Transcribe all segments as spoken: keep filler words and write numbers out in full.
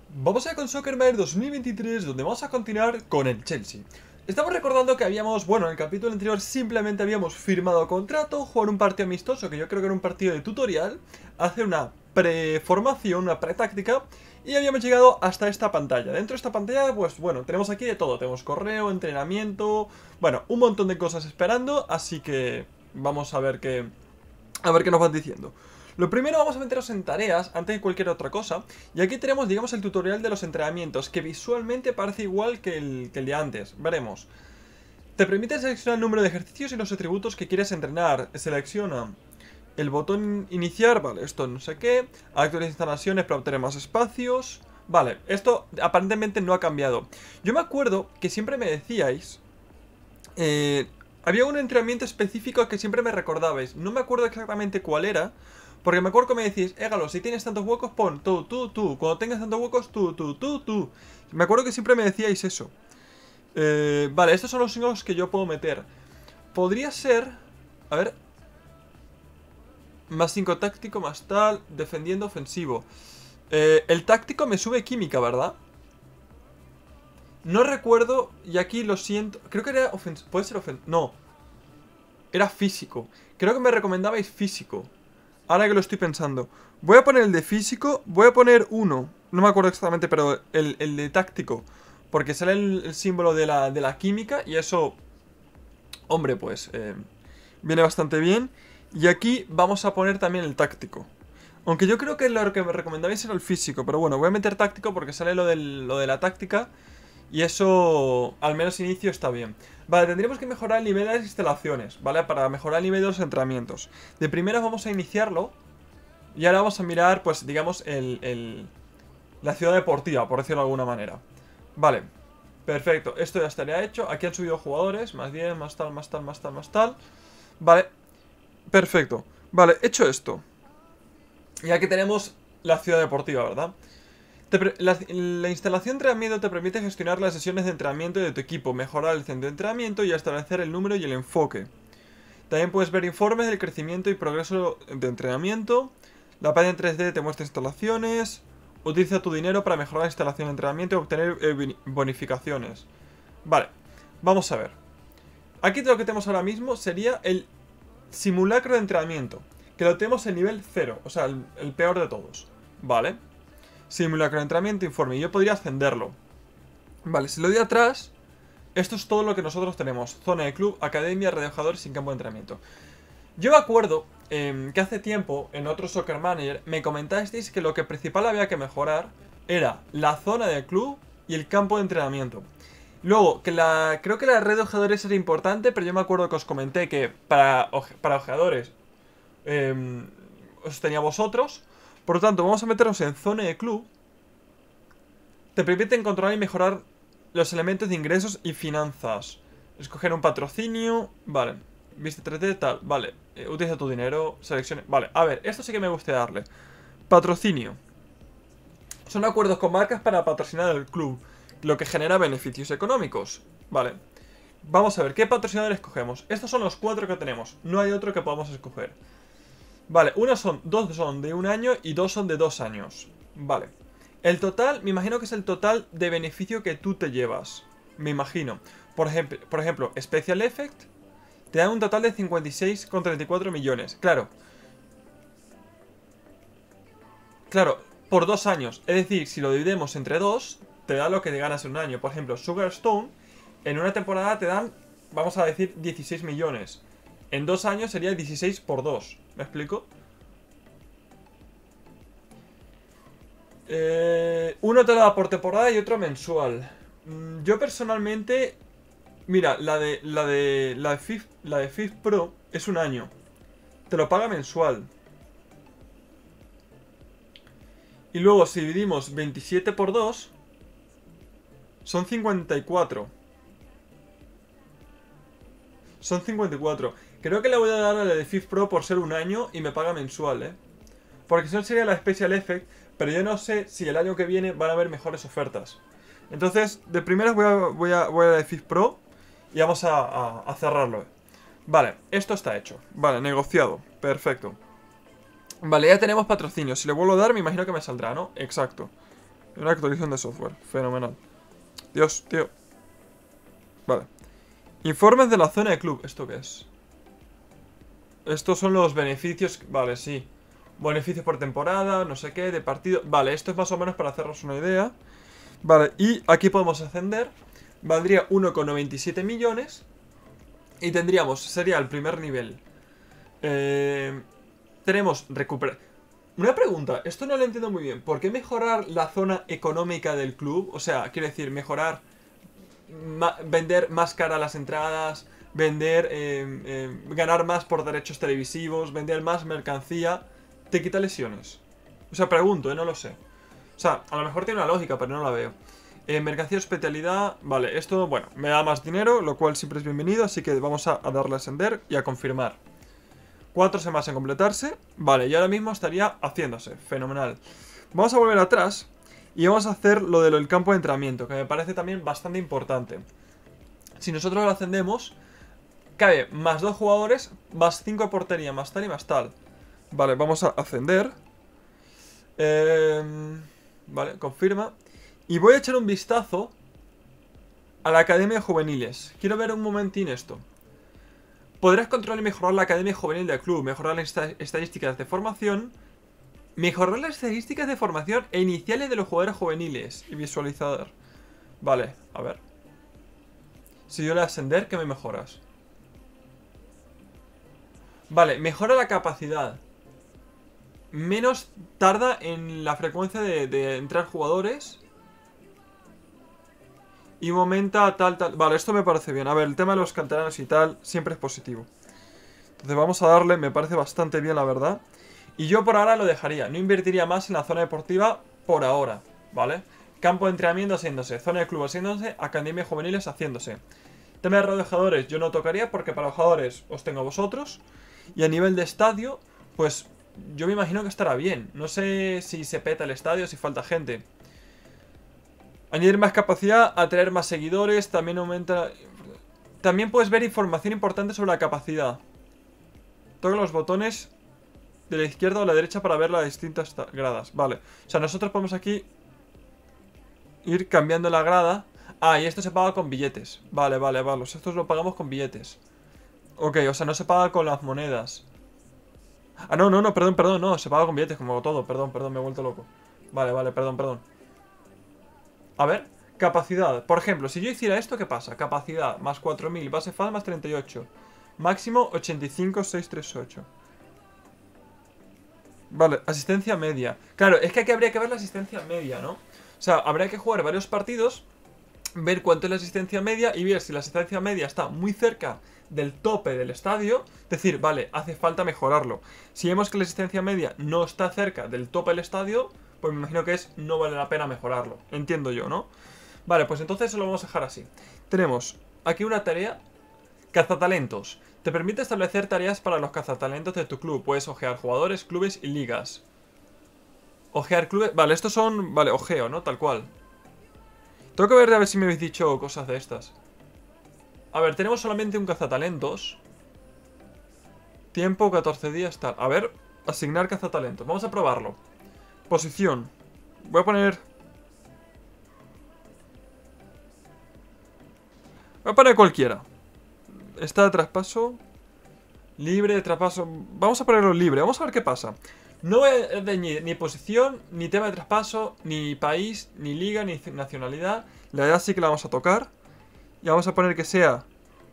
Vamos a ir con Soccer Manager dos mil veintitrés, donde vamos a continuar con el Chelsea. Estamos recordando que habíamos, bueno, en el capítulo anterior simplemente habíamos firmado contrato, jugar un partido amistoso, que yo creo que era un partido de tutorial, hacer una preformación, una pretáctica, y habíamos llegado hasta esta pantalla. Dentro de esta pantalla, pues bueno, tenemos aquí de todo, tenemos correo, entrenamiento, bueno, un montón de cosas esperando, así que vamos a ver qué, a ver qué nos van diciendo. Lo primero, vamos a meternos en tareas antes de cualquier otra cosa. Y aquí tenemos, digamos, el tutorial de los entrenamientos, que visualmente parece igual que el, que el de antes. Veremos. Te permite seleccionar el número de ejercicios y los atributos que quieres entrenar. Selecciona el botón iniciar, vale, esto no sé qué. Actualizar instalaciones para obtener más espacios. Vale, esto aparentemente no ha cambiado. Yo me acuerdo que siempre me decíais... Eh, había un entrenamiento específico que siempre me recordabais. No me acuerdo exactamente cuál era... Porque me acuerdo que me decís, Égalo, si tienes tantos huecos, pon tú, tú, tú. Cuando tengas tantos huecos, tú, tú, tú, tú. Me acuerdo que siempre me decíais eso. Eh, vale, estos son los signos que yo puedo meter. Podría ser... A ver... Más cinco táctico, más tal... Defendiendo, ofensivo. Eh, el táctico me sube química, ¿verdad? No recuerdo, y aquí lo siento... Creo que era ofensivo... ¿Puede ser ofensivo? No. Era físico. Creo que me recomendabais físico. Ahora que lo estoy pensando. Voy a poner el de físico. Voy a poner uno. No me acuerdo exactamente, pero el, el de táctico. Porque sale el, el símbolo de la, de la química. Y eso... Hombre, pues... Eh, viene bastante bien. Y aquí vamos a poner también el táctico. Aunque yo creo que lo que me recomendabais era el físico. Pero bueno, voy a meter táctico porque sale lo, del, lo de la táctica. Y eso, al menos inicio, está bien. Vale, tendríamos que mejorar el nivel de las instalaciones, ¿vale? Para mejorar el nivel de los entrenamientos. De primera vamos a iniciarlo. Y ahora vamos a mirar, pues, digamos, el, el, la ciudad deportiva, por decirlo de alguna manera. Vale, perfecto, esto ya estaría hecho. Aquí han subido jugadores, más diez, más tal, más tal, más tal, más tal. Vale, perfecto. Vale, hecho esto. Y aquí tenemos la ciudad deportiva, ¿verdad? La, la instalación de entrenamiento te permite gestionar las sesiones de entrenamiento de tu equipo, mejorar el centro de entrenamiento y establecer el número y el enfoque. También puedes ver informes del crecimiento y progreso de entrenamiento. La página en tres D te muestra instalaciones. Utiliza tu dinero para mejorar la instalación de entrenamiento y obtener eh, bonificaciones. Vale, vamos a ver. Aquí lo que tenemos ahora mismo sería el simulacro de entrenamiento, que lo tenemos en nivel cero, o sea, el, el peor de todos. Vale. Simulacro de entrenamiento, informe. Y yo podría ascenderlo. Vale, si lo doy atrás, esto es todo lo que nosotros tenemos. Zona de club, academia, red de jugadores sin campo de entrenamiento. Yo me acuerdo eh, que hace tiempo, en otro Soccer Manager, me comentasteis que lo que principal había que mejorar era la zona de club y el campo de entrenamiento. Luego, que la creo que la red de ojeadores era importante, pero yo me acuerdo que os comenté que para, oje, para ojeadores eh, os tenía vosotros. Por lo tanto, vamos a meternos en zona de club. Te permiten controlar y mejorar los elementos de ingresos y finanzas. Escoger un patrocinio. Vale. Viste tres D, tal. Vale. Eh, utiliza tu dinero. Seleccione. Vale. A ver, esto sí que me gusta darle. Patrocinio. Son acuerdos con marcas para patrocinar el club, lo que genera beneficios económicos. Vale. Vamos a ver, ¿qué patrocinador escogemos? Estos son los cuatro que tenemos. No hay otro que podamos escoger. Vale, una son, dos son de un año y dos son de dos años. Vale. El total, me imagino que es el total de beneficio que tú te llevas. Me imagino. Por ejemplo, por ejemplo, Special Effect te da un total de cincuenta y seis coma treinta y cuatro millones. Claro. Claro, por dos años. Es decir, si lo dividimos entre dos, te da lo que te ganas en un año. Por ejemplo, Sugar Stone, en una temporada te dan, vamos a decir, dieciséis millones. En dos años sería dieciséis por dos. ¿Me explico? Eh, uno te lo da por temporada y otro mensual. Mm, yo personalmente... Mira, la de la de la de F I F, la de F I F Pro es un año. Te lo paga mensual. Y luego si dividimos veintisiete por dos, son cincuenta y cuatro. Son cincuenta y cuatro. Creo que le voy a dar a la de F I F Pro por ser un año y me paga mensual, ¿eh? Porque si no sería la Special Effect, pero yo no sé si el año que viene van a haber mejores ofertas. Entonces, de primeras voy a, voy a, voy a la de F I F Pro y vamos a, a, a cerrarlo. Vale, esto está hecho. Vale, negociado. Perfecto. Vale, ya tenemos patrocinio. Si le vuelvo a dar, me imagino que me saldrá, ¿no? Exacto. Una actualización de software. Fenomenal. Dios, tío. Vale. Informes de la zona de club. ¿Esto qué es? Estos son los beneficios. Vale, sí. Beneficios por temporada, no sé qué, de partido. Vale, esto es más o menos para hacernos una idea. Vale, y aquí podemos ascender. Valdría uno coma noventa y siete millones. Y tendríamos, sería el primer nivel. Eh, tenemos recuperar. Una pregunta, esto no lo entiendo muy bien. ¿Por qué mejorar la zona económica del club? O sea, quiero decir, mejorar, ma vender más cara las entradas, vender, eh, eh, ganar más por derechos televisivos, vender más mercancía. ¿Te quita lesiones? O sea, pregunto, eh, no lo sé. O sea, a lo mejor tiene una lógica, pero no la veo. Eh, mercancía de especialidad. Vale, esto, bueno, me da más dinero, lo cual siempre es bienvenido. Así que vamos a, a darle a ascender y a confirmar. Cuatro semanas en completarse. Vale, y ahora mismo estaría haciéndose. Fenomenal. Vamos a volver atrás y vamos a hacer lo del campo de entrenamiento, que me parece también bastante importante. Si nosotros lo ascendemos, cabe más dos jugadores, más cinco de portería, más tal y más tal. Vale, vamos a ascender. Eh, vale, confirma. Y voy a echar un vistazo a la Academia de Juveniles. Quiero ver un momentín esto. Podrás controlar y mejorar la Academia Juvenil del club, mejorar las estadísticas de formación, mejorar las estadísticas de formación e iniciales de los jugadores juveniles y visualizador. Vale, a ver. Si yo le ascender, ¿qué me mejoras? Vale, mejora la capacidad. Menos tarda en la frecuencia de, de entrar jugadores. Y aumenta tal, tal. Vale, esto me parece bien. A ver, el tema de los canteranos y tal siempre es positivo. Entonces vamos a darle, me parece bastante bien la verdad. Y yo por ahora lo dejaría. No invertiría más en la zona deportiva por ahora, ¿vale? Campo de entrenamiento haciéndose, zona de club haciéndose, academia juveniles haciéndose. Tema de radiojugadores yo no tocaría porque para los jugadores os tengo a vosotros. Y a nivel de estadio, pues yo me imagino que estará bien. No sé si se peta el estadio, si falta gente. Añadir más capacidad, atraer más seguidores, también aumenta... También puedes ver información importante sobre la capacidad. Toca los botones de la izquierda o la derecha para ver las distintas gradas. Vale, o sea, nosotros podemos aquí ir cambiando la grada. Ah, y esto se paga con billetes. Vale, vale, vale, estos lo pagamos con billetes. Ok, o sea, no se paga con las monedas. Ah, no, no, no, perdón, perdón, no, se paga con billetes como todo, perdón, perdón, me he vuelto loco. Vale, vale, perdón, perdón. A ver, capacidad. Por ejemplo, si yo hiciera esto, ¿qué pasa? Capacidad, más cuatro mil, base faz más treinta y ocho. Máximo ochenta y cinco, seiscientos treinta y ocho. Vale, asistencia media. Claro, es que aquí habría que ver la asistencia media, ¿no? O sea, habría que jugar varios partidos, ver cuánto es la asistencia media y ver si la asistencia media está muy cerca del tope del estadio. Decir, vale, hace falta mejorarlo. Si vemos que la asistencia media no está cerca del tope del estadio, pues me imagino que es no vale la pena mejorarlo. Entiendo yo, ¿no? Vale, pues entonces eso lo vamos a dejar así. Tenemos aquí una tarea. Cazatalentos. Te permite establecer tareas para los cazatalentos de tu club. Puedes ojear jugadores, clubes y ligas. Ojear clubes... Vale, estos son... Vale, ojeo, ¿no? Tal cual. Tengo que ver a ver si me habéis dicho cosas de estas. A ver, tenemos solamente un cazatalentos. Tiempo, catorce días, tal. A ver, asignar cazatalentos. Vamos a probarlo. Posición. Voy a poner... Voy a poner cualquiera. Está de traspaso. Libre de traspaso. Vamos a ponerlo libre. Vamos a ver qué pasa. No es de ni, ni posición, ni tema de traspaso, ni país, ni liga, ni nacionalidad. La edad sí que la vamos a tocar. Y vamos a poner que sea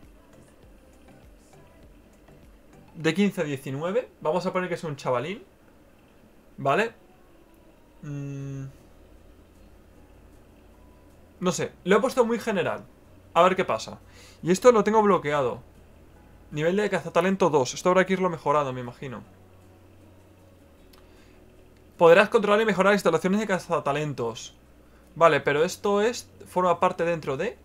de quince a diecinueve. Vamos a poner que sea un chavalín. ¿Vale? Mm. No sé, lo he puesto muy general. A ver qué pasa. Y esto lo tengo bloqueado. Nivel de cazatalento dos. Esto habrá que irlo mejorando, me imagino. Podrás controlar y mejorar instalaciones de cazatalentos. Vale, pero esto es... Forma parte dentro de...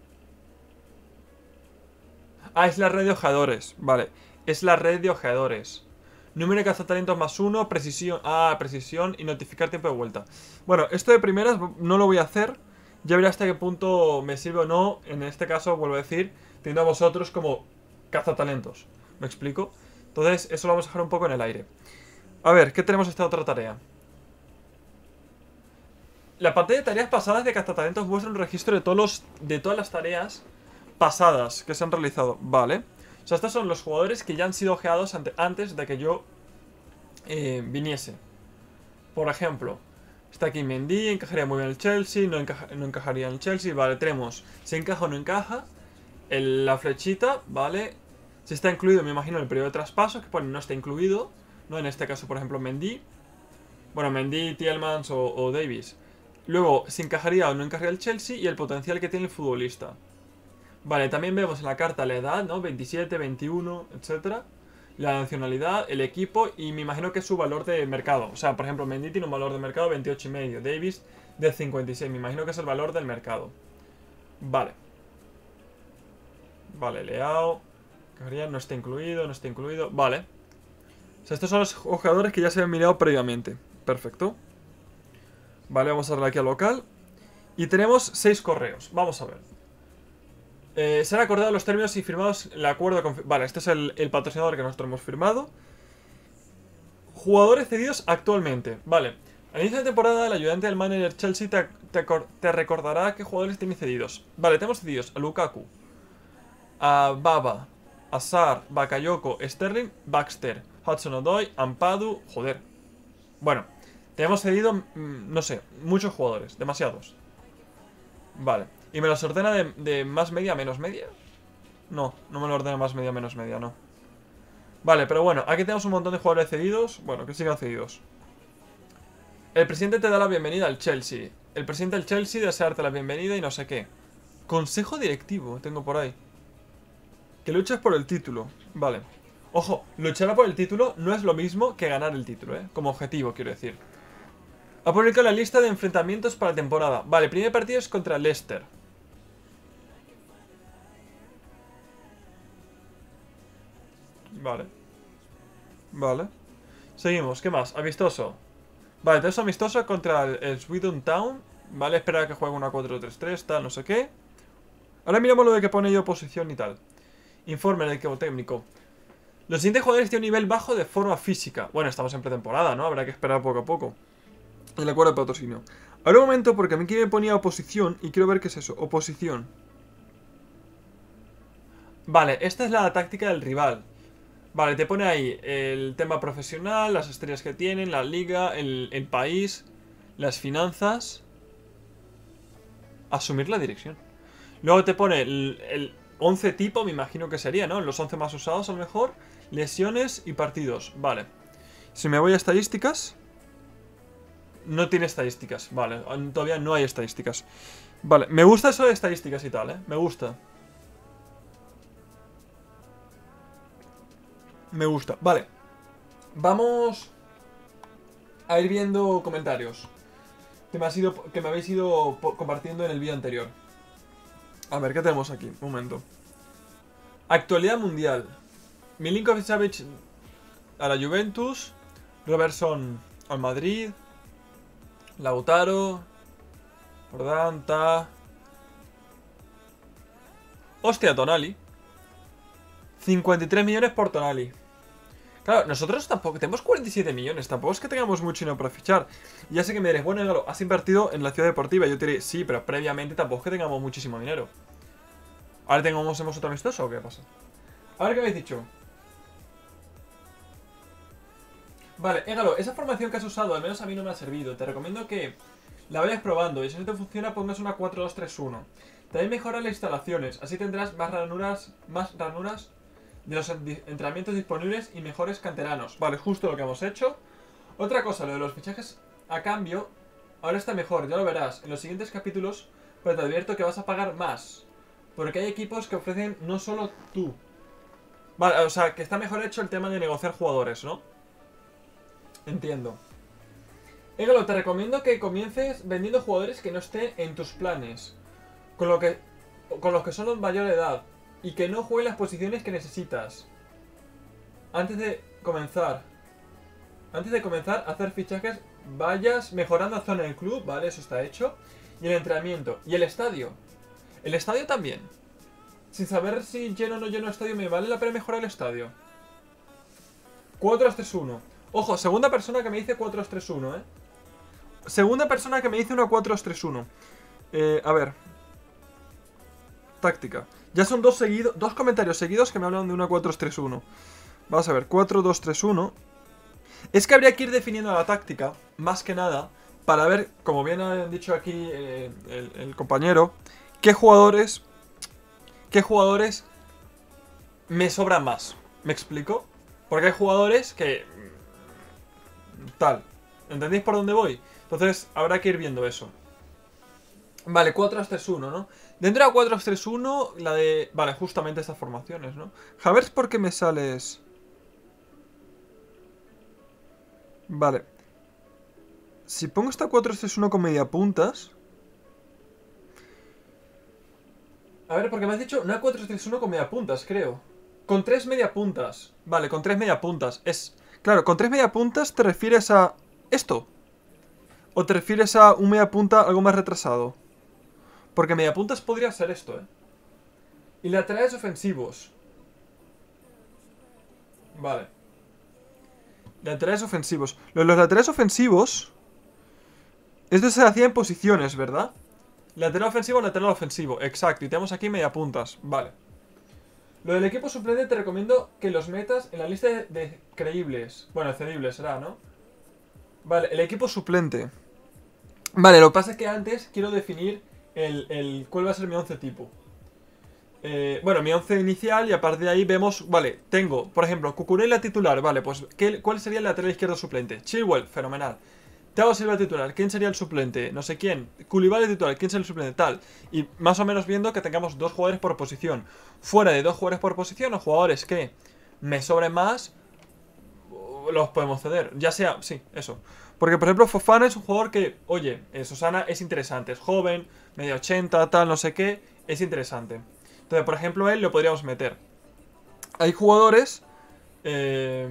Ah, es la red de ojeadores. Vale, es la red de ojeadores. Número de cazatalentos más uno. Precisión... Ah, precisión y notificar tiempo de vuelta. Bueno, esto de primeras no lo voy a hacer. Ya veré hasta qué punto me sirve o no. En este caso, vuelvo a decir, teniendo a vosotros como cazatalentos. ¿Me explico? Entonces, eso lo vamos a dejar un poco en el aire. A ver, ¿qué tenemos esta otra tarea? La pantalla de tareas pasadas de Cazatalentos muestra un registro de, todos los, de todas las tareas pasadas que se han realizado. Vale. O sea, estos son los jugadores que ya han sido ojeados ante, antes de que yo eh, viniese. Por ejemplo, está aquí Mendy, encajaría muy bien el Chelsea, no, encaja, no encajaría en el Chelsea. Vale, tenemos si encaja o no encaja. El, la flechita, vale. Si está incluido, me imagino, el periodo de traspaso, que pone no está incluido, ¿no? En este caso, por ejemplo, Mendy. Bueno, Mendy, Tielemans o, o Davies. Luego, si encajaría o no encajaría el Chelsea y el potencial que tiene el futbolista. Vale, también vemos en la carta la edad, ¿no? veintisiete, veintiuno, etcétera. La nacionalidad, el equipo y me imagino que es su valor de mercado. O sea, por ejemplo, Mendy tiene un valor de mercado de veintiocho y medio. Davies de cincuenta y seis. Me imagino que es el valor del mercado. Vale. Vale, Leao. No está incluido, no está incluido. Vale. O sea, estos son los jugadores que ya se habían mirado previamente. Perfecto. Vale, vamos a darle aquí a local. Y tenemos seis correos. Vamos a ver. Eh, se han acordado los términos y firmados el acuerdo con... Vale, este es el, el patrocinador que nosotros hemos firmado. Jugadores cedidos actualmente. Vale. Al inicio de temporada, el ayudante del manager Chelsea te, te, te recordará qué jugadores tiene cedidos. Vale, tenemos cedidos a Lukaku, a Baba, a Sarr, Bakayoko, Sterling, Baxter, Hudson-Odoi, Ampadu... Joder. Bueno, tenemos cedido, mmm, no sé, muchos jugadores, demasiados. Vale. ¿Y me los ordena de, de más media a menos media? No, no me lo ordena más media a menos media, no. Vale, pero bueno, aquí tenemos un montón de jugadores cedidos. Bueno, que sigan cedidos. El presidente te da la bienvenida al Chelsea. El presidente del Chelsea desea darte la bienvenida y no sé qué. Consejo directivo, tengo por ahí. Que luchas por el título. Vale. Ojo, luchar por el título no es lo mismo que ganar el título, ¿eh? Como objetivo, quiero decir. Ha publicado la lista de enfrentamientos para la temporada. Vale, el primer partido es contra Leicester. Vale. Vale. Seguimos, ¿qué más? Amistoso. Vale, tenemos amistoso contra el, el Swindon Town. Vale, esperar a que juegue una cuatro tres tres, tal, no sé qué. Ahora miramos lo de que pone yo oposición y tal. Informe del equipo técnico. Los siguientes jugadores tienen un nivel bajo de forma física. Bueno, estamos en pretemporada, ¿no? Habrá que esperar poco a poco. El acuerdo de patrocinio. Ahora un momento, porque a mí aquí me ponía oposición y quiero ver qué es eso. Oposición. Vale, esta es la táctica del rival. Vale, te pone ahí el tema profesional, las estrellas que tienen, la liga, el, el país, las finanzas. Asumir la dirección. Luego te pone el, el once tipo, me imagino que sería, ¿no? Los once más usados a lo mejor. Lesiones y partidos. Vale. Si me voy a estadísticas... No tiene estadísticas. Vale, todavía no hay estadísticas. Vale, me gusta eso de estadísticas y tal, ¿eh? Me gusta. Me gusta. Vale. Vamos a ir viendo comentarios que me, ha sido, que me habéis ido compartiendo en el vídeo anterior. A ver, ¿qué tenemos aquí? Un momento. Actualidad mundial. Milinkovic-Savic a la Juventus. Robertson al Madrid. Lautaro. Ordanta. Hostia, Tonali. cincuenta y tres millones por Tonali. Claro, nosotros tampoco tenemos cuarenta y siete millones. Tampoco es que tengamos mucho dinero para fichar. Y ya sé que me diréis, bueno, claro, has invertido en la ciudad deportiva. Y yo te diré, sí, pero previamente tampoco es que tengamos muchísimo dinero. ¿Ahora tengamos hemos otro amistoso o qué pasa? A ver qué habéis dicho. Vale, Égalo, esa formación que has usado al menos a mí no me ha servido. Te recomiendo que la vayas probando y si no te funciona pongas una cuatro dos tres uno. También mejora las instalaciones, así tendrás más ranuras, más ranuras de los entrenamientos disponibles y mejores canteranos. Vale, justo lo que hemos hecho. Otra cosa, lo de los fichajes a cambio, ahora está mejor, ya lo verás en los siguientes capítulos, pero te advierto que vas a pagar más. Porque hay equipos que ofrecen no solo tú. Vale, o sea, que está mejor hecho el tema de negociar jugadores, ¿no? Entiendo. Égalo, te recomiendo que comiences vendiendo jugadores que no estén en tus planes. Con, lo que, con los que son de mayor edad. Y que no jueguen las posiciones que necesitas. Antes de comenzar. Antes de comenzar a hacer fichajes, vayas mejorando la zona del club, ¿vale? Eso está hecho. Y el entrenamiento. Y el estadio. El estadio también. Sin saber si lleno o no lleno el estadio, ¿me vale la pena mejorar el estadio? cuatro dos tres uno. Ojo, segunda persona que me dice cuatro dos tres uno, ¿eh? segunda persona que me dice una cuatro dos tres uno. Eh, a ver. Táctica. Ya son dos seguidos, dos comentarios seguidos que me hablan de una cuatro dos tres uno. Vamos a ver, cuatro dos tres uno. Es que habría que ir definiendo la táctica, más que nada, para ver, como bien han dicho aquí eh, el, el compañero, qué jugadores, qué jugadores me sobran más. ¿Me explico? Porque hay jugadores que... tal. ¿Entendéis por dónde voy? Entonces habrá que ir viendo eso. Vale, cuatro dos tres uno, ¿no? Dentro de la cuatro dos tres uno, la de... Vale, justamente estas formaciones, ¿no? Havers, ¿por qué me sales...? Vale. Si pongo esta cuatro dos tres uno con media puntas... A ver, porque me has dicho una cuatro dos tres uno con media puntas, creo. Con tres media puntas. Vale, con tres media puntas. Es... Claro, con tres media puntas te refieres a... ¿Esto? ¿O te refieres a un media punta algo más retrasado? Porque media puntas podría ser esto, ¿eh? Y laterales ofensivos. Vale. Laterales ofensivos. Lo de los laterales ofensivos... Esto se hacía en posiciones, ¿verdad? Lateral ofensivo, lateral ofensivo. Exacto. Y tenemos aquí media puntas. Vale. Lo del equipo suplente te recomiendo que los metas en la lista de, de creíbles. Bueno, cedibles será, ¿no? Vale, el equipo suplente. Vale, lo que pasa es que antes quiero definir el, el cuál va a ser mi once tipo. Eh, bueno, mi once inicial y a partir de ahí vemos... Vale, tengo, por ejemplo, Cucurella titular. Vale, pues ¿qué, ¿cuál sería el lateral izquierdo suplente? Chilwell, fenomenal. Thiago Silva titular, ¿quién sería el suplente? No sé quién. Koulibaly titular, ¿quién sería el suplente? Tal. Y más o menos viendo que tengamos dos jugadores por posición. Fuera de dos jugadores por posición o jugadores que me sobren más, los podemos ceder. Ya sea, sí, eso. Porque, por ejemplo, Fofana es un jugador que, oye, eh, Susana es interesante. Es joven, medio ochenta, tal, no sé qué. Es interesante. Entonces, por ejemplo, él lo podríamos meter. Hay jugadores... Eh...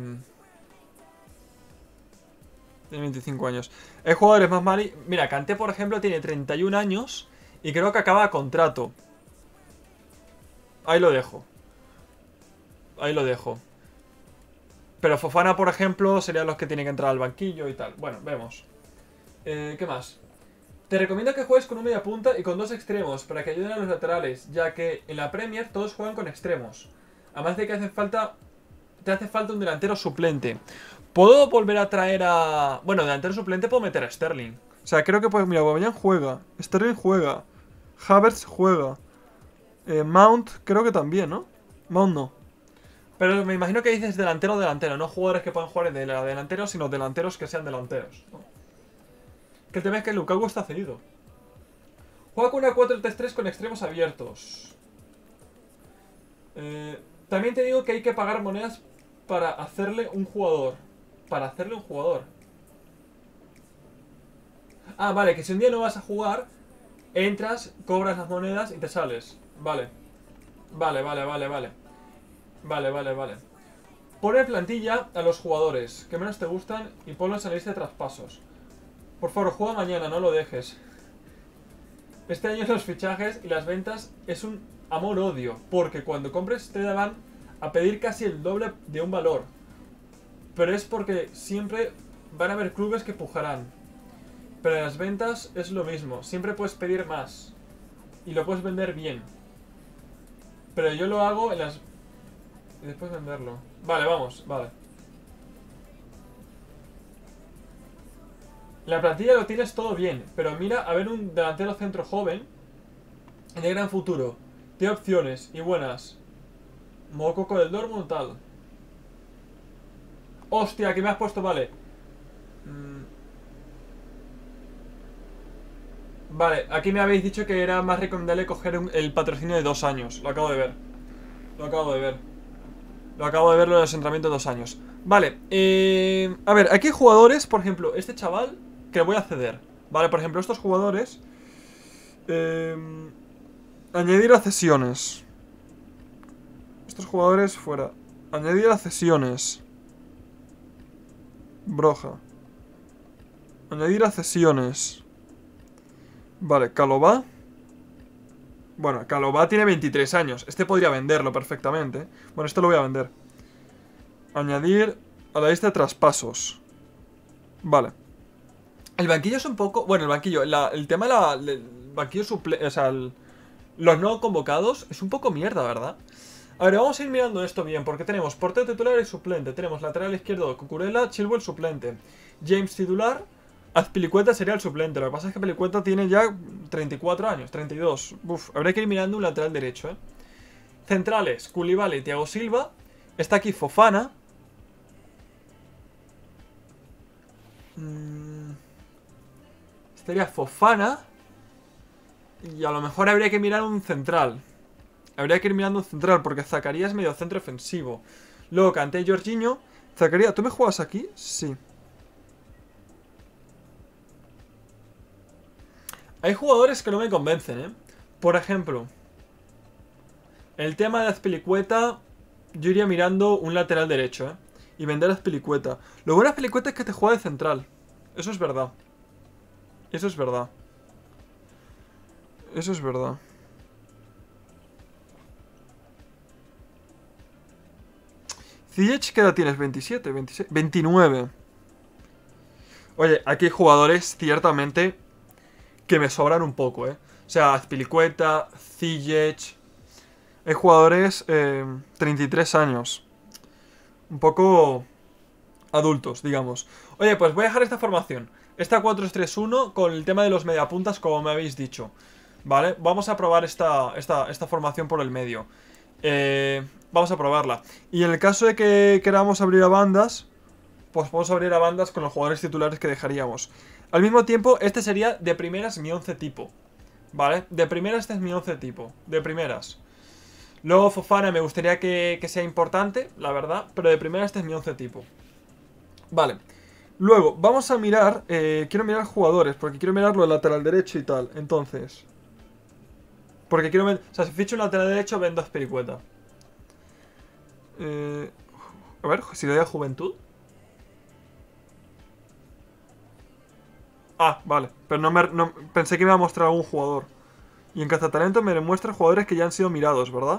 Tiene veinticinco años. Hay jugadores más mali... Mira, Kanté, por ejemplo, tiene treinta y un años y creo que acaba contrato. Ahí lo dejo. Ahí lo dejo. Pero Fofana, por ejemplo, serían los que tienen que entrar al banquillo y tal. Bueno, vemos. Eh, ¿Qué más? Te recomiendo que juegues con un media punta y con dos extremos para que ayuden a los laterales, ya que en la Premier todos juegan con extremos. Además de que hace falta... Te hace falta un delantero suplente. ¿Puedo volver a traer a...? Bueno, delantero suplente puedo meter a Sterling. O sea, creo que pues, mira, Aubameyang juega. Sterling juega. Havertz juega. Eh, Mount creo que también, ¿no? Mount no. Pero me imagino que dices delantero delantero, no jugadores que puedan jugar de la delantero, sino delanteros que sean delanteros, ¿no? Que el tema es que Lukaku está cedido. Juega con una cuatro tres tres con extremos abiertos. Eh, también te digo que hay que pagar monedas para hacerle un jugador. Para hacerle un jugador. Ah, vale, que si un día no vas a jugar, entras, cobras las monedas y te sales. Vale. Vale, vale, vale, vale. Vale, vale, vale. Pone plantilla a los jugadores que menos te gustan y ponlos en la lista de traspasos. Por favor, juega mañana, no lo dejes. Este año los fichajes y las ventas es un amor-odio, porque cuando compres te van a pedir casi el doble de un valor. Pero es porque siempre van a haber clubes que pujarán. Pero en las ventas es lo mismo, siempre puedes pedir más. Y lo puedes vender bien. Pero yo lo hago en las... Y después venderlo. Vale, vamos, vale. La plantilla lo tienes todo bien, pero mira a ver un delantero centro joven de gran futuro. Tiene opciones y buenas. Mococo del Dortmund, tal. Hostia, que me has puesto, vale. Mm. Vale, aquí me habéis dicho que era más recomendable coger un, el patrocinio de dos años. Lo acabo de ver. Lo acabo de ver. Lo acabo de ver lo del entrenamiento de dos años. Vale, eh, a ver, aquí hay jugadores, por ejemplo, este chaval que voy a ceder. Vale, por ejemplo, estos jugadores eh, añadir a cesiones. Estos jugadores fuera. Añadir a cesiones. Broja. Añadir a cesiones. Vale, Calobá. Bueno, Calobá tiene veintitrés años. Este podría venderlo perfectamente. Bueno, este lo voy a vender. Añadir a la lista de traspasos. Vale. El banquillo es un poco... Bueno, el banquillo, la- el tema de la, del banquillo suple... O sea, el- los no convocados es un poco mierda, ¿verdad? A ver, vamos a ir mirando esto bien, porque tenemos portero titular y suplente. Tenemos lateral izquierdo Cucurella, Chilwell suplente, James titular, Azpilicueta sería el suplente. Lo que pasa es que Azpilicueta tiene ya treinta y cuatro años, treinta y dos. Uf, habría que ir mirando un lateral derecho, ¿eh? Centrales, Koulibaly y Thiago Silva. Está aquí Fofana. Mm, estaría Fofana. Y a lo mejor habría que mirar un central. Habría que ir mirando un central, porque Zakaria es medio centro ofensivo. Luego Kanté y Jorginho. Zakaria, ¿tú me juegas aquí? Sí. Hay jugadores que no me convencen, ¿eh? Por ejemplo, el tema de Azpilicueta, yo iría mirando un lateral derecho, ¿eh? Y vender a Azpilicueta. Lo bueno de Azpilicueta es que te juega de central. Eso es verdad. Eso es verdad. Eso es verdad. Ziyech, ¿qué edad tienes? ¿veintisiete? ¿veintiséis? veintinueve. Oye, aquí hay jugadores, ciertamente, que me sobran un poco, ¿eh? O sea, Azpilicueta, Ziyech. Hay jugadores, eh, treinta y tres años. Un poco adultos, digamos. Oye, pues voy a dejar esta formación. Esta cuatro tres uno con el tema de los mediapuntas, como me habéis dicho. Vale, vamos a probar esta, esta, esta formación por el medio. Eh, vamos a probarla. Y en el caso de que queramos abrir a bandas, pues vamos a abrir a bandas con los jugadores titulares que dejaríamos. Al mismo tiempo, este sería de primeras mi once tipo. ¿Vale? De primeras este es mi once tipo. De primeras. Luego Fofana me gustaría que, que sea importante, la verdad. Pero de primeras este es mi once tipo. Vale. Luego, vamos a mirar... Eh, quiero mirar jugadores, porque quiero mirarlo el lateral derecho y tal. Entonces... Porque quiero... O sea, si ficho un lateral derecho, vendo a Azpilicueta. Eh, a ver, si le doy a Juventud. Ah, vale. Pero no me... No, pensé que me iba a mostrar algún jugador. Y en Cazatalento me muestra jugadores que ya han sido mirados, ¿verdad?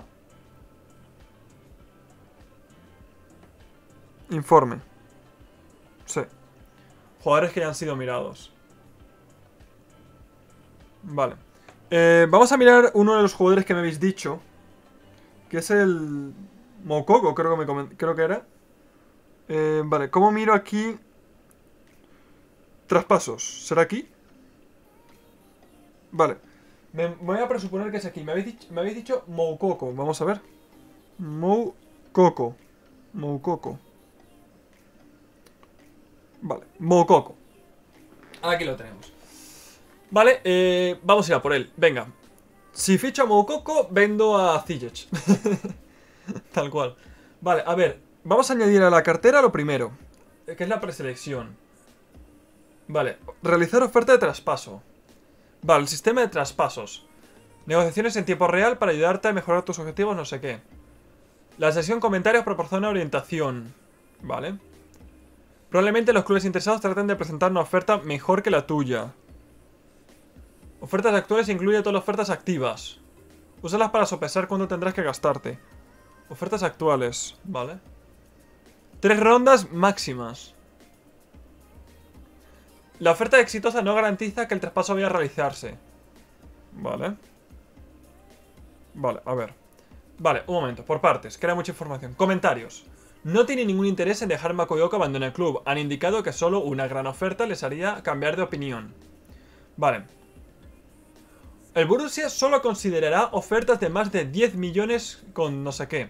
Informe. Sí. Jugadores que ya han sido mirados. Vale. Eh, vamos a mirar uno de los jugadores que me habéis dicho. Que es el... Moukoko, creo que me coment... creo que era. Eh, vale, ¿cómo miro aquí? Traspasos. ¿Será aquí? Vale. Me voy a presuponer que es aquí. Me habéis dicho, me habéis dicho Moukoko. Vamos a ver. Moukoko. Moukoko. Vale, Moukoko. Aquí lo tenemos. Vale, eh, vamos a ir a por él. Venga. Si ficho a Moukoko, vendo a Ziyech. Tal cual. Vale, a ver. Vamos a añadir a la cartera lo primero, que es la preselección. Vale, realizar oferta de traspaso. Vale, el sistema de traspasos. Negociaciones en tiempo real para ayudarte a mejorar tus objetivos, no sé qué. La sesión comentarios proporciona orientación. Vale. Probablemente los clubes interesados traten de presentar una oferta mejor que la tuya. Ofertas actuales incluye todas las ofertas activas. Úsalas para sopesar cuánto tendrás que gastarte. Ofertas actuales, vale. Tres rondas máximas. La oferta exitosa no garantiza que el traspaso vaya a realizarse. Vale. Vale, a ver. Vale, un momento, por partes, que era mucha información. Comentarios. No tiene ningún interés en dejar Bakayoko abandonar el club. Han indicado que solo una gran oferta les haría cambiar de opinión. Vale. El Borussia solo considerará ofertas de más de diez millones con no sé qué.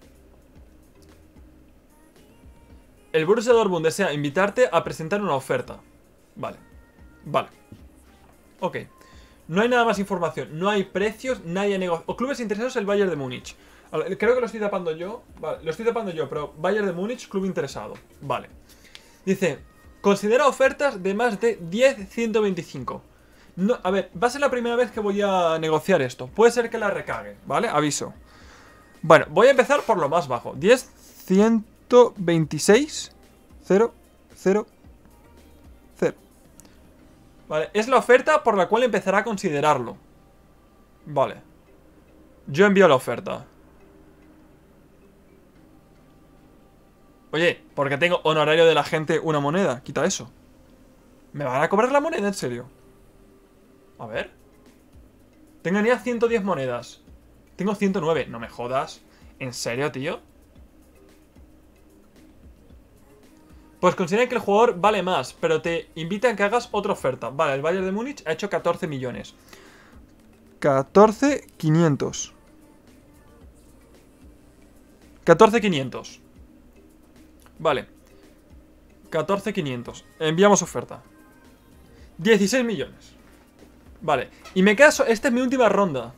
El Borussia Dortmund desea invitarte a presentar una oferta. Vale. Vale. Ok. No hay nada más información. No hay precios, nadie negocia. O clubes interesados, el Bayern de Múnich. Creo que lo estoy tapando yo. Vale, lo estoy tapando yo, pero Bayern de Múnich, club interesado. Vale. Dice, considera ofertas de más de diez ciento veinticinco. No, a ver, va a ser la primera vez que voy a negociar esto. Puede ser que la recague, ¿vale? Aviso. Bueno, voy a empezar por lo más bajo. diez, ciento veintiséis, cero, cero, cero. Vale, es la oferta por la cual empezará a considerarlo. Vale. Yo envío la oferta. Oye, porque tengo honorario de la gente una moneda. Quita eso. ¿Me van a cobrar la moneda, en serio? A ver. Tengo ya ciento diez monedas. Tengo ciento nueve. No me jodas. ¿En serio, tío? Pues considera que el jugador vale más, pero te invitan a que hagas otra oferta. Vale, el Bayern de Múnich ha hecho catorce millones. catorce quinientos. catorce quinientos. Vale. catorce quinientos. Enviamos oferta. dieciséis millones. Vale. Y me queda... So Esta es mi última ronda.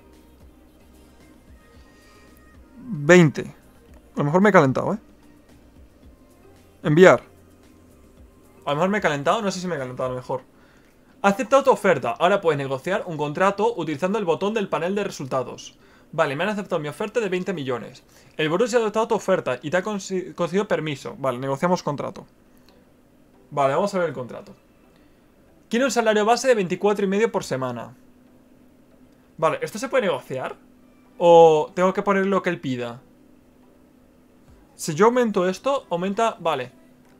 veinte. A lo mejor me he calentado, ¿eh? Enviar. A lo mejor me he calentado. No sé si me he calentado, a lo mejor. Ha aceptado tu oferta. Ahora puedes negociar un contrato utilizando el botón del panel de resultados. Vale, me han aceptado mi oferta de veinte millones. El Borussia ha aceptado tu oferta y te ha concedido permiso. Vale, negociamos contrato. Vale, vamos a ver el contrato. Quiero un salario base de veinticuatro y medio por semana. Vale, ¿esto se puede negociar? ¿O tengo que poner lo que él pida? Si yo aumento esto, aumenta... Vale.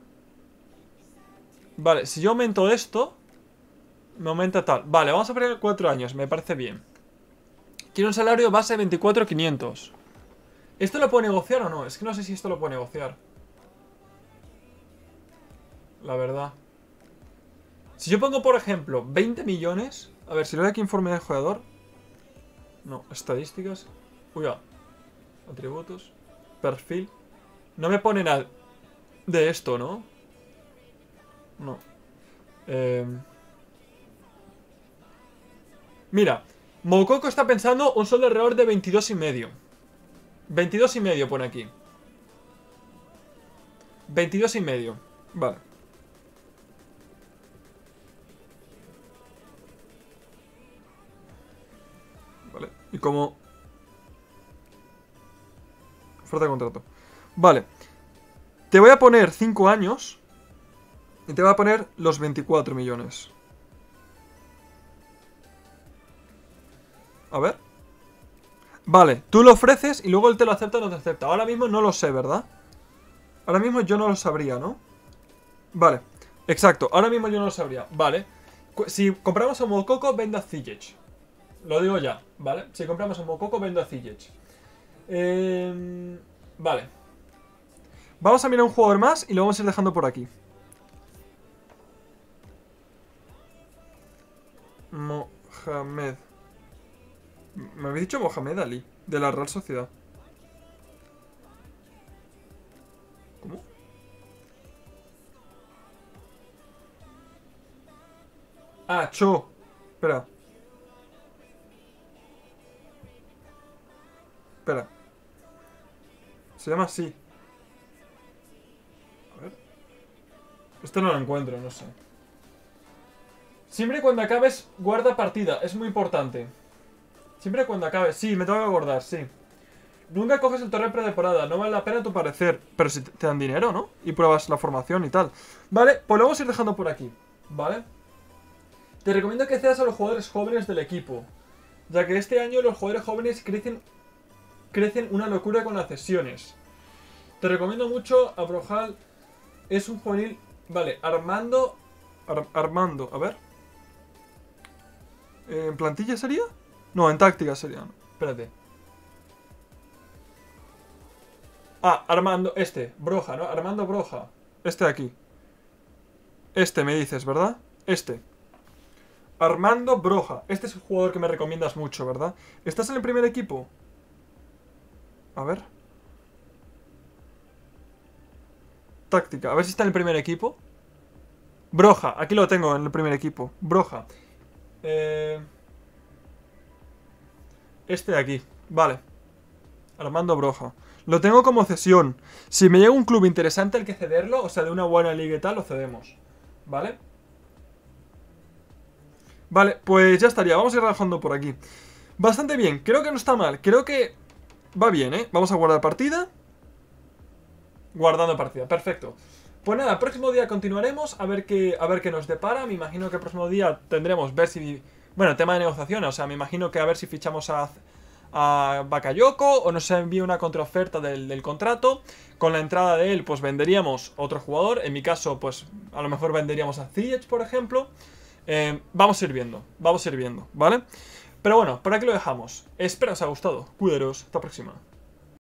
Vale, si yo aumento esto, me aumenta tal. Vale, vamos a poner cuatro años, me parece bien. Quiero un salario base de veinticuatro mil quinientos. ¿Esto lo puedo negociar o no? Es que no sé si esto lo puedo negociar. La verdad. Si yo pongo, por ejemplo, veinte millones. A ver, si le doy aquí informe de jugador. No, estadísticas. Uy, ya. Atributos. Perfil. No me pone nada de esto, ¿no? No. Eh... Mira. Moukoko está pensando un sueldo alrededor de veintidós y medio. veintidós y medio pone aquí. veintidós y medio. Vale. Vale. Y como... Oferta de contrato. Vale. Te voy a poner cinco años. Y te voy a poner los veinticuatro millones. A ver. Vale, tú lo ofreces y luego él te lo acepta o no te acepta. Ahora mismo no lo sé, ¿verdad? Ahora mismo yo no lo sabría, ¿no? Vale, exacto, ahora mismo yo no lo sabría. Vale, si compramos a Moukoko, vendo a Ziyech. Lo digo ya, ¿vale? Si compramos a Moukoko, vendo a Ziyech. eh... Vale. Vamos a mirar un jugador más y lo vamos a ir dejando por aquí. Mohamed. Me habéis dicho Mohamed Ali, de la Real Sociedad. ¿Cómo? Ah, Cho. Espera. Espera. Se llama así. A ver. Esto no lo encuentro, no sé. Siempre cuando acabes, guarda partida. Es muy importante. Siempre cuando acabes. Sí, me tengo que acordar, sí. Nunca coges el torneo pretemporada. No vale la pena a tu parecer. Pero si te dan dinero, ¿no? Y pruebas la formación y tal. Vale, pues lo vamos a ir dejando por aquí. ¿Vale? Te recomiendo que cedas a los jugadores jóvenes del equipo. Ya que este año los jugadores jóvenes crecen Crecen una locura con las cesiones. Te recomiendo mucho a Brojal. Es un juvenil. Vale, Armando Ar Armando, a ver. ¿En plantilla sería? No, en táctica sería. No. Espérate. Ah, Armando, este, Broja, ¿no? Armando Broja. Este de aquí. Este me dices, ¿verdad? Este. Armando Broja. Este es un jugador que me recomiendas mucho, ¿verdad? ¿Estás en el primer equipo? A ver. Táctica, a ver si está en el primer equipo. Broja, aquí lo tengo en el primer equipo. Broja. Eh... Este de aquí, vale. Armando Broja. Lo tengo como cesión. Si me llega un club interesante al que cederlo, o sea, de una buena liga y tal, lo cedemos. ¿Vale? Vale, pues ya estaría. Vamos a ir relajando por aquí. Bastante bien, creo que no está mal. Creo que va bien, ¿eh? Vamos a guardar partida. Guardando partida, perfecto. Pues nada, el próximo día continuaremos a ver qué, a ver qué nos depara. Me imagino que el próximo día tendremos ver si... Bueno, tema de negociaciones, o sea, me imagino que a ver si fichamos a, a Bakayoko o nos envía una contraoferta del, del contrato. Con la entrada de él, pues venderíamos otro jugador. En mi caso, pues a lo mejor venderíamos a Ziyech, por ejemplo. Eh, vamos a ir viendo, vamos a ir viendo, ¿vale? Pero bueno, por aquí lo dejamos. Espero os haya gustado. Cuidaros, hasta la próxima.